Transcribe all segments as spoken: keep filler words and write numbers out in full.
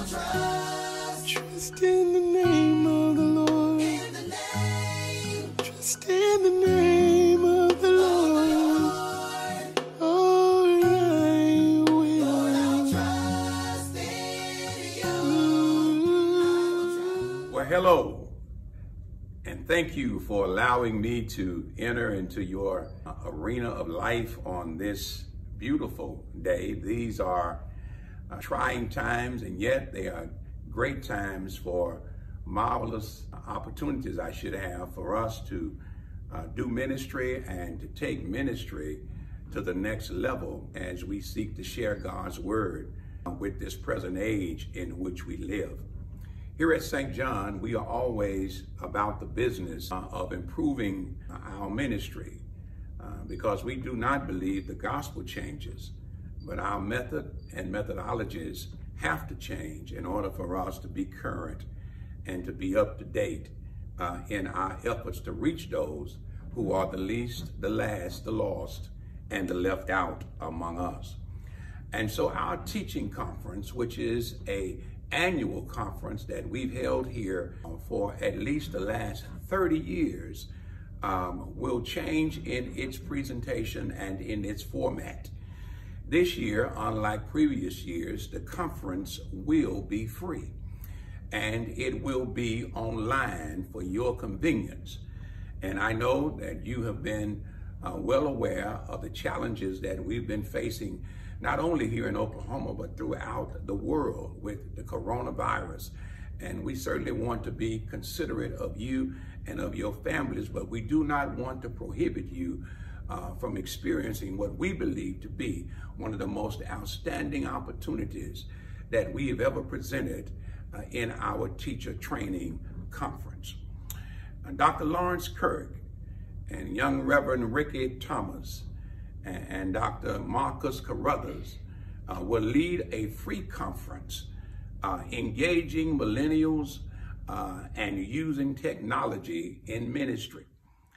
trust. Trust in the name of the Lord. In the name. Trust in the name of the Lord. Lord. Oh, I will. Lord, I'll trust in you. Well, hello. And thank you for allowing me to enter into your uh, arena of life on this beautiful day. These are uh, trying times, and yet they are great times for marvelous opportunities I should have for us to uh, do ministry and to take ministry to the next level as we seek to share God's word with this present age in which we live. Here at Saint John, we are always about the business uh, of improving our ministry uh, because we do not believe the gospel changes, but our method and methodologies have to change in order for us to be current and to be up to date uh, in our efforts to reach those who are the least, the last, the lost, and the left out among us. And so our teaching conference, which is a annual conference that we've held here for at least the last thirty years, um, will change in its presentation and in its format. This year, unlike previous years, the conference will be free and it will be online for your convenience. And I know that you have been uh, well aware of the challenges that we've been facing not only here in Oklahoma, but throughout the world with the coronavirus. And we certainly want to be considerate of you and of your families, but we do not want to prohibit you uh, from experiencing what we believe to be one of the most outstanding opportunities that we have ever presented uh, in our teacher training conference. Uh, Doctor Lawrence Kirk and young Reverend Ricky Thomas and Doctor Marcus Carruthers uh, will lead a free conference uh, engaging millennials uh, and using technology in ministry.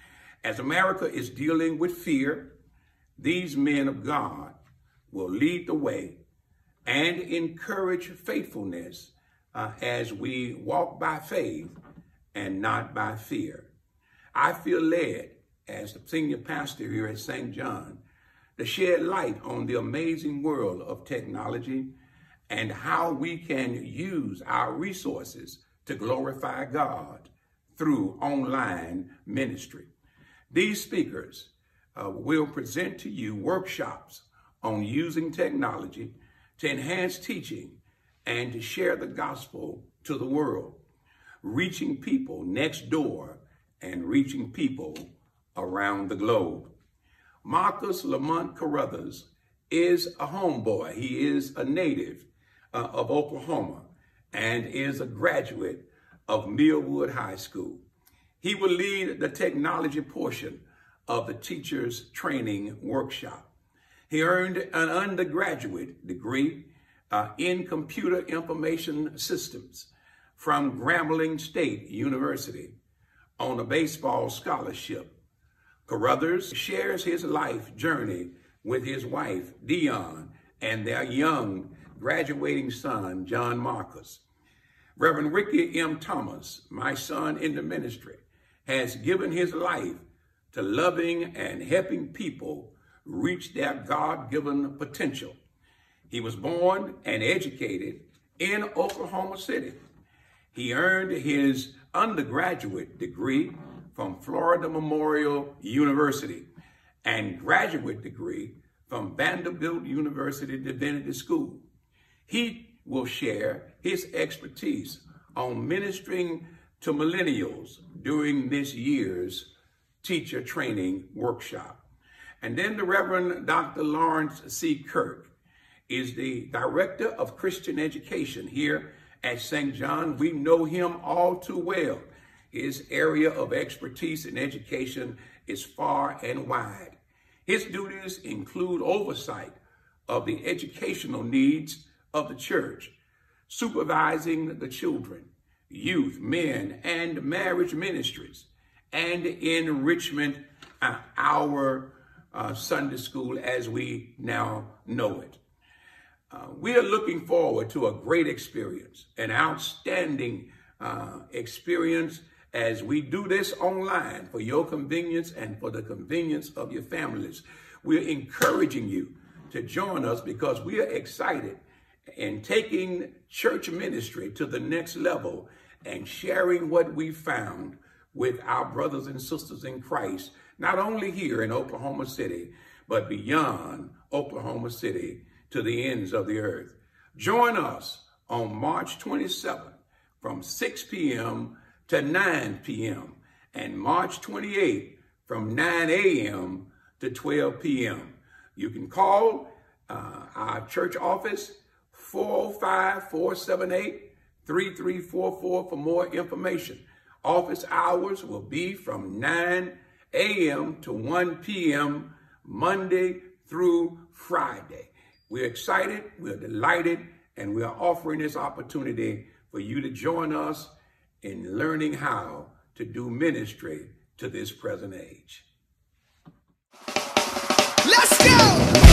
As America is dealing with fear, these men of God will lead the way and encourage faithfulness uh, as we walk by faith and not by fear. I feel led as the senior pastor here at Saint John to shed light on the amazing world of technology and how we can use our resources to glorify God through online ministry. These speakers uh, will present to you workshops on using technology to enhance teaching and to share the gospel to the world, reaching people next door and reaching people around the globe. Marcus Lamont Carruthers is a homeboy. He is a native uh, of Oklahoma and is a graduate of Millwood High School. He will lead the technology portion of the teacher's training workshop. He earned an undergraduate degree uh, in computer information systems from Grambling State University on a baseball scholarship. Carruthers shares his life journey with his wife, Dion, and their young graduating son, John Marcus. Reverend Ricky M. Thomas, my son in the ministry, has given his life to loving and helping people reach their God-given potential. He was born and educated in Oklahoma City. He earned his undergraduate degree from Florida Memorial University and graduate degree from Vanderbilt University Divinity School. He will share his expertise on ministering to millennials during this year's teacher training workshop. And then the Reverend Doctor Lawrence C. Kirk is the Director of Christian Education here at Saint John. We know him all too well. His area of expertise in education is far and wide. His duties include oversight of the educational needs of the church, supervising the children, youth, men, and marriage ministries, and enrichment uh, our uh, Sunday school as we now know it. Uh, we are looking forward to a great experience, an outstanding uh, experience as we do this online for your convenience and for the convenience of your families. We're encouraging you to join us because we are excited in taking church ministry to the next level and sharing what we found with our brothers and sisters in Christ, not only here in Oklahoma City, but beyond Oklahoma City to the ends of the earth. Join us on March twenty-seventh from six p m to nine p m and March twenty-eighth from nine a m to twelve p m You can call uh, our church office, four oh five, four seven eight, three three four four for more information. Office hours will be from nine a m to one p m Monday through Friday. We're excited, we're delighted, and we are offering this opportunity for you to join us in learning how to do ministry to this present age. Let's go!